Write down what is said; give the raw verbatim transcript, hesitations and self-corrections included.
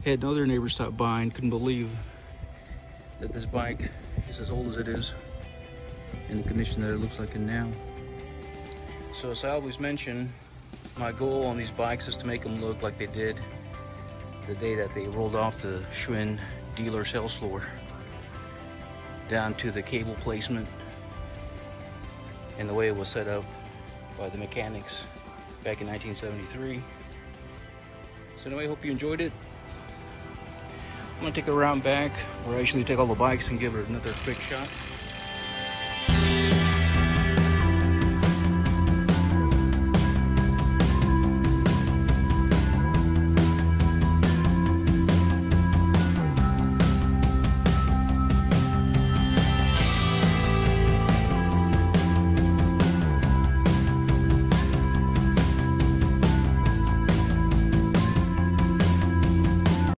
Had another neighbor stop by and couldn't believe that this bike is as old as it is in the condition that it looks like in now. So as I always mention, my goal on these bikes is to make them look like they did the day that they rolled off the Schwinn dealer sales floor, down to the cable placement and the way it was set up by the mechanics back in nineteen seventy-three. So anyway, I hope you enjoyed it. I'm gonna take a round back where I usually take all the bikes and give it another quick shot.